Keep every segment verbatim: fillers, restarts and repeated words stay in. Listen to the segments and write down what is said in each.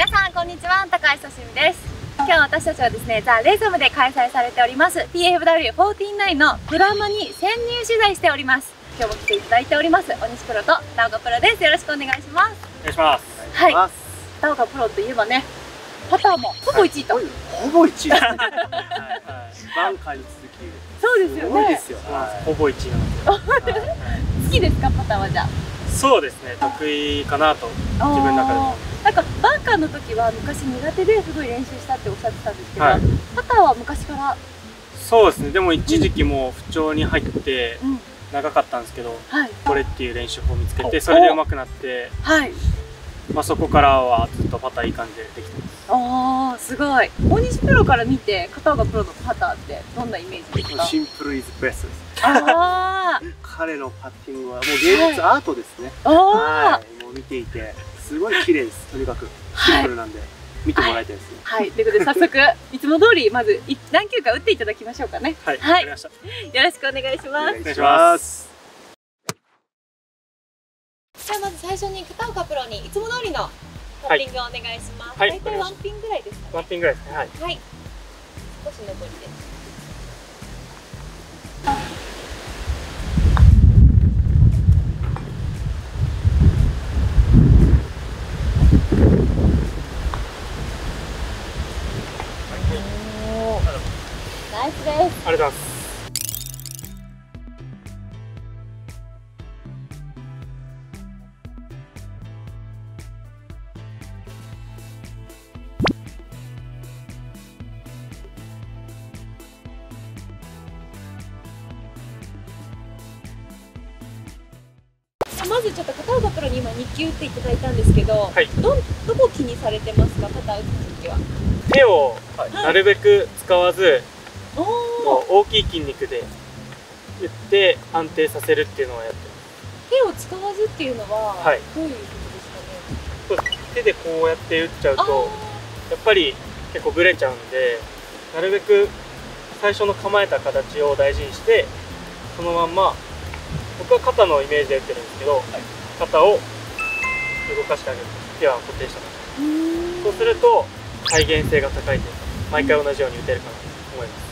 皆さんこんにちは、高橋さしみです。今日私たちはですね、ザ・レイザムで開催されております ティーエフダブリューフォーティーナイン のプラマに潜入取材しております。今日も来ていただいております大西プロと田岡プロです。よろしくお願いします。 お願いします。 はい、田岡プロといえばね、パターもほぼいちいと、はい、 ほぼいちいですね。はいはい、バンカーに続きそうですよね。 ですよ、はい、 ほぼいちいなんですよ。 好きですか、パターは？じゃあそうですね、得意かなと自分の中でも。 なんかバンカーの時は昔苦手ですごい練習したっておっしゃってたんですけど、はい、パターは昔から？そうですね、 でも一時期もう不調に入って長かったんですけど、うん、これっていう練習法を見つけて、それで上手くなって、はい、まあそこからはずっとパターいい感じでできてます。 ああ、すごい。大西プロから見て片岡プロのパターってどんなイメージですか？ シンプルイズベストです。 ああ彼のパッティングはもう芸術アートですね。 はい、 もう見ていてすごい綺麗です。とにかくシンプルなんで、はい、見てもらいたいですね。 はい、ということで早速いつも通りまず何球か打っていただきましょうかね。 はい、はい、わかりました。 よろしくお願いします。 お願いします。 じゃあまず最初に片岡プロにいつも通りのパッティングをお願いします。はい、大体ワンピンぐらいですかね。 ワンピンぐらいですね。はい。 はい。少し残りです。ナイスです。ありがとうございます。 まずちょっと片岡プロに今に球打っていただいたんですけど、はい、どどこ気にされてますか、パター打つときは？ 手をなるべく使わず、はい、大きい筋肉で打って安定させるっていうのをやってます。 手を使わずっていうのは、はい、どういうことですかね？ そう、手でこうやって打っちゃうとやっぱり結構ブレちゃうんで、なるべく最初の構えた形を大事にしてそのまんま、僕は肩のイメージで打ってるんですけど、はい、肩を動かしてあげる。手は固定したまま。そうすると再現性が高いというか、毎回同じように打てるかなと思います。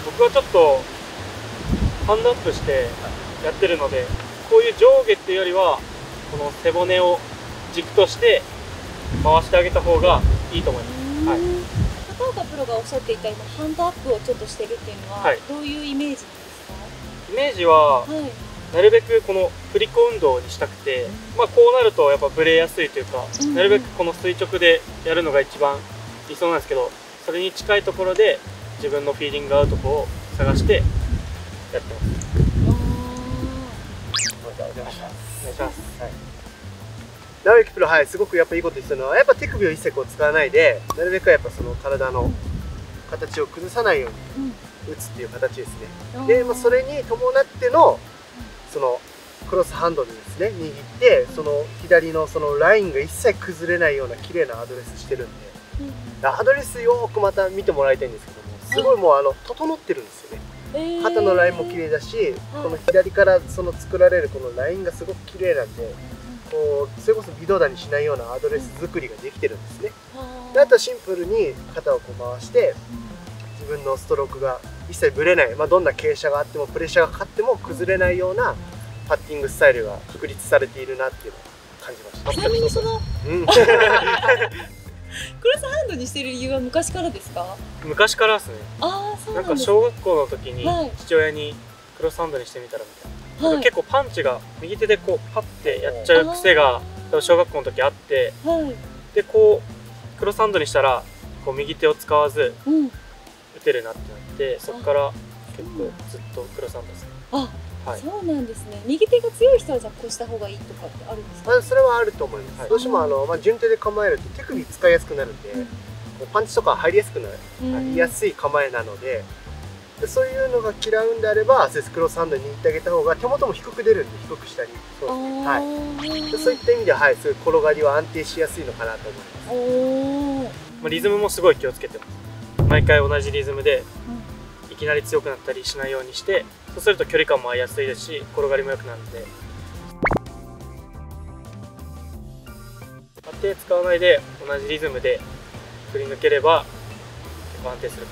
僕はちょっとハンドアップしてやってるので、こういう上下っていうよりはこの背骨を軸として回してあげた方がいいと思います。はい、 片岡プロがおっしゃっていた今ハンドアップをちょっとしてるっていうのは、はい、どういうイメージなんですか？ イメージは、はい、なるべくこの振り子運動にしたくて、まあ、こうなるとやっぱブレやすいというか、うん、なるべくこの垂直でやるのが一番理想なんですけど、それに近いところで自分のフィーリング合うところを探してやってます。お願いします。はい、 直之プロ、はい、すごくやっぱいいこと言ってたのは、やっぱ手首を一切こう使わないで、なるべくやっぱその体の形を崩さないように打つっていう形ですね。で、まあ、それに伴ってのそのクロスハンドでですね、握ってその左のそのラインが一切崩れないような綺麗なアドレスしてるんで、うん、アドレスよくまた見てもらいたいんですけども、すごいもうあの整ってるんですよね。肩のラインも綺麗だし、この左からその作られるこのラインがすごく綺麗なんで、こうそれこそ微動だにしないようなアドレス作りができてるんですね。で、あとはシンプルに肩をこう回して自分のストロークが一切ぶれない、まあ、どんな傾斜があってもプレッシャーがかかっても崩れないようなパッティングスタイルが確立されているなっていうのを感じました。 ちなみにその、うん、クロスハンドにしてる理由は昔からですか？ 昔からですね。 ああ、そうなんです。 なんか小学校の時に父親にクロスハンドにしてみたらみたいな、はい、結構パンチが右手でこうパッてやっちゃう癖が小学校の時あって、はい、でこうクロスハンドにしたらこう右手を使わず打てるなってなって、そこから結構ずっとクロスハンドですね。 あ、はい、そうなんですね。右手が強い人はじゃあこうした方がいいとかってあるんですか？ あ、それはあると思います。はい、どうしてもあの、まあ、順手で構えると手首使いやすくなるんで、うん、パンチとか入りやすくなる、うん、やすい構えなので、でそういうのが嫌うんであればクロスハンドに握ってあげた方が手元も低く出るんで、低くしたり、そうですね、はい、でそういった意味では、はい、そういう転がりは安定しやすいのかなと思います。 まあ、リズムもすごい気をつけてます。毎回同じリズムでいきなり強くなったりしないようにして、そうすると距離感も合いやすいですし、転がりも良くなるので。あ手使わないで同じリズムで振り抜ければ結構安定するか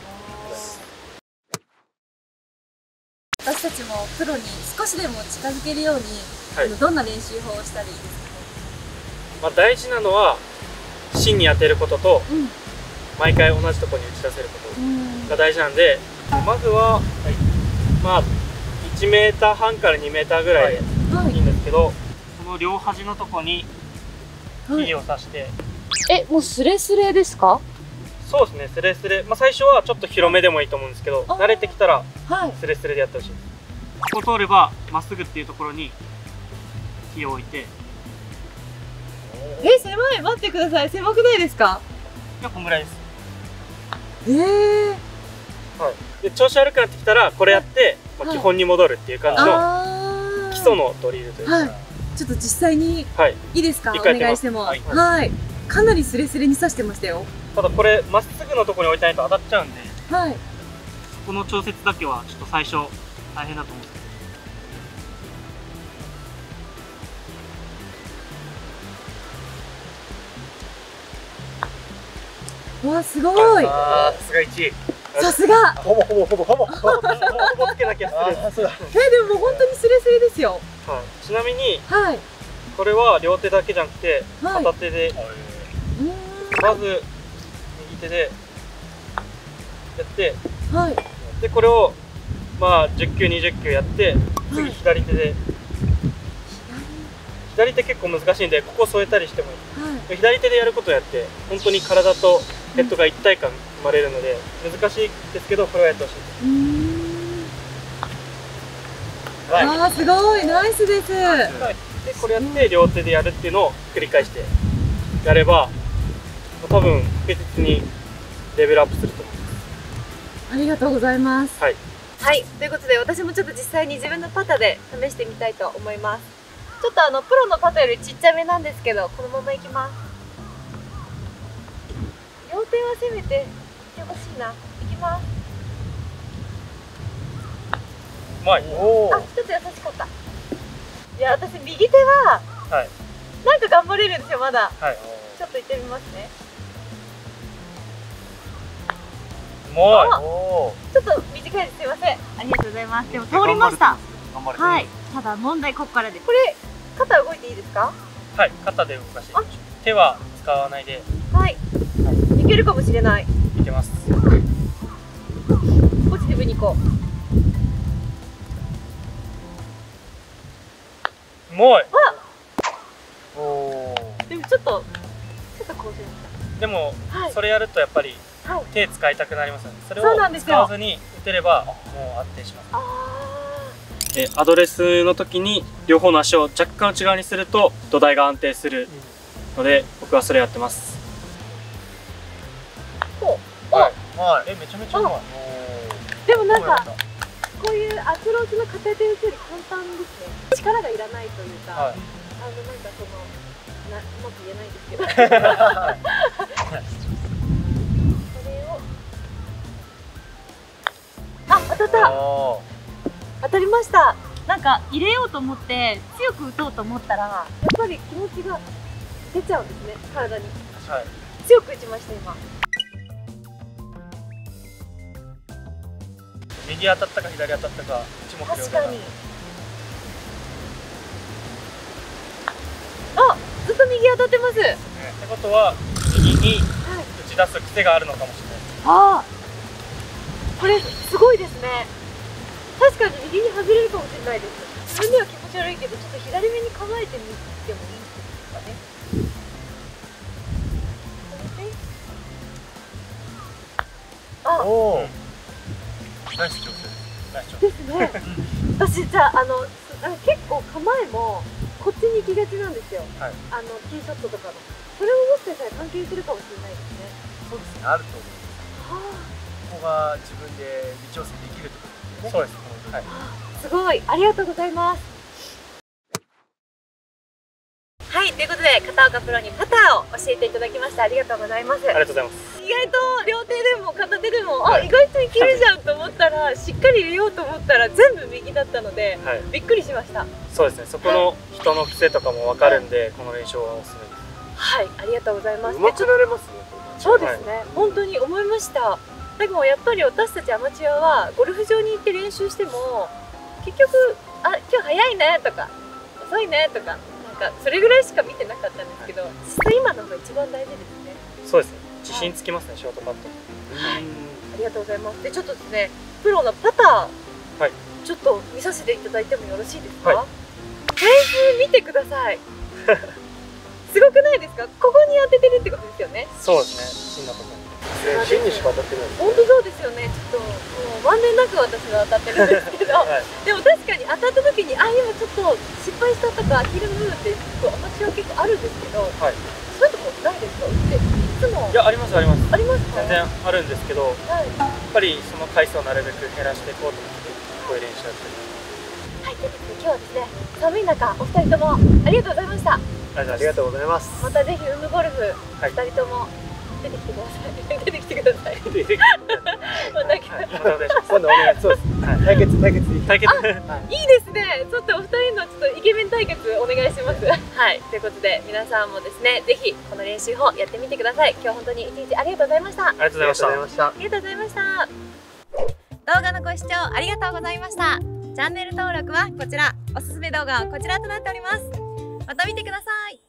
な。私たちもプロに少しでも近づけるように、はい、どんな練習法をしたらいいですかね。 まあ大事なのは芯に当てることと、うん、毎回同じところに打ち出せることが大事なんで、うん、まずは、はい、まあいちメーターはんからにメーターぐらいでいいんですけど、はいはい、この両端のとこに肘を刺して、はい、 え、もうスレスレですか？ そうですね、スレスレ、まあ、最初はちょっと広めでもいいと思うんですけど、慣れてきたらスレスレでやってほしいです。ここ通ればまっすぐっていうところに火を置いて。 え、狭い、待ってください、狭くないですか？ いや、こんぐらいです。 ええー、 はい、で調子悪くなってきたらこれやって、まあ、基本に戻るっていう感じの基礎のドリルというか、はい、 ちょっと実際にいいですか、はい、お願いしても。はい、はい、かなりスレスレに刺してましたよ。 ただこれまっすぐのところに置いてないと当たっちゃうんで、 はい、 この調節だけはちょっと最初大変だと思うんですけど。わあ、すごい。 ああ、さすがいちい。 さすが。 ほぼほぼほぼほぼほぼほぼつけなきゃ失礼。 え、でももう本当にスレスレですよ。 はい。ちなみに、 はい、 これは両手だけじゃなくて片手で、はい、まず右手でやって、はい、でこれをまあじゅっきゅうにじゅっきゅうやって、次左手で、はい、左手結構難しいんでここ添えたりしてもいい、はい、左手でやることをやって本当に体とヘッドが一体感生まれるので難しいですけど、これをやってほしいです。うーん、はい、 ああ、すごい、ナイスです。はい、 でこれやって両手でやるっていうのを繰り返してやれば多分確実にレベルアップすると思います。 ありがとうございます。 はい、 はい、ということで私もちょっと実際に自分のパタで試してみたいと思います。ちょっとあのプロのパタよりちっちゃめなんですけど、このままいきます。両手はせめていってほしいな。いきます。 うまい。おあ、ちょっと優しかった。いや、私右手は、はい、なんか頑張れるんですよ、まだ。はい、ちょっと行ってみますね。 うまい。 ちょっと短いです、すいません。ありがとうございます。でも通りました。はい。ただ問題ここからです。これ肩動いていいですか？ はい、肩で動かして。手は使わないで。 はい。いけるかもしれない。 いけます。 ポジティブにいこう。うまい。 あ。おお。でもちょっとちょっとこうしました。 でも、はい、それやるとやっぱり手使いたくなりますよね。それを使わずに打てればもう安定します。あでアドレスの時に両方の足を若干内側にすると土台が安定するので、僕はそれやってます。 はい、はい、え、めちゃめちゃうまい。 でもなんかこういうアプローチの片手打ちより簡単ですね。力がいらないというか、はい、あのなんかそのなうまく言えないんですけどこれをあ、当たった。当たりました。なんか入れようと思って強く打とうと思ったらやっぱり気持ちが出ちゃうんですね、体に。はい、強く打ちました今。 右当たったか左当たったか一目瞭然。 確かに。あ、ずっと右当たってます。ね、 ってことは右に打ち出す癖があるのかもしれない。 ああ、これすごいですね。確かに右に外れるかもしれないです。自分では気持ち悪いけど、ちょっと左目に構えてみてもいいですかね。あ、おお。 ナイス調整ですね。私じゃあ、あの結構構えもこっちに行きがちなんですよ。はい、あのティーショットとかの。それももしかしたら関係するかもしれないですね。 そうですね、あると思います。はあ、ここが自分で微調整できるってことですね。 そうです。はい。 すごい、ありがとうございます。はい、ということで片岡プロにパターを教えていただきましてありがとうございます。 ありがとうございます。 意外と両手でも片手でも、はい、あ、意外といけるじゃんと思ったら、しっかり入れようと思ったら全部右だったので、はい、びっくりしました。 そうですね、そこの人の癖とかも分かるんで、はい、この練習はおすすめです。 はい、ありがとうございます。 うまくなれますね。 そうですね、本当に思いました。でもやっぱり私たちアマチュアはゴルフ場に行って練習しても結局「あ、今日早いね」とか「遅いね」とか、なんかそれぐらいしか見てなかったんですけど、実際今のが一番大事ですね。 そうですね、自信つきますね、ショートパット。 はい、ありがとうございます。でちょっとですね、プロのパター、はい、ちょっと見させていただいてもよろしいですか？はい、フェース見てください。すごくないですか？ここに当ててるってことですよね。 そうですね、芯のところに。 芯にしか当たってない。 本当そうですよね。ちょっともうまんべんなく私は当たってるんですけど、はい、でも確かに当たった時にあ今ちょっと失敗したとかヒールの部分ってアマチュア結構あるんですけど、はい、そういうとこないですか？でいつもいやありますありますありますか？ 全然あるんですけど、はい、やっぱりその回数をなるべく減らしていこうと思ってこういう練習やってる。 はい、ということで今日はですね、寒い中お二人ともありがとうございました。 ありがとうございます。 またぜひウムゴルフ二人とも出てきてください。出てきてください。出てきてください。またお願いします。今度お願いします。対決対決対決。 いいですね。ちょっとお二人のちょっとイケメン対決お願いします。はい。ということで皆さんもですね、ぜひこの練習法やってみてください。今日は本当に一日ありがとうございました。 ありがとうございました。 ありがとうございました。動画のご視聴ありがとうございました。チャンネル登録はこちら、おすすめ動画はこちらとなっております。また見てください。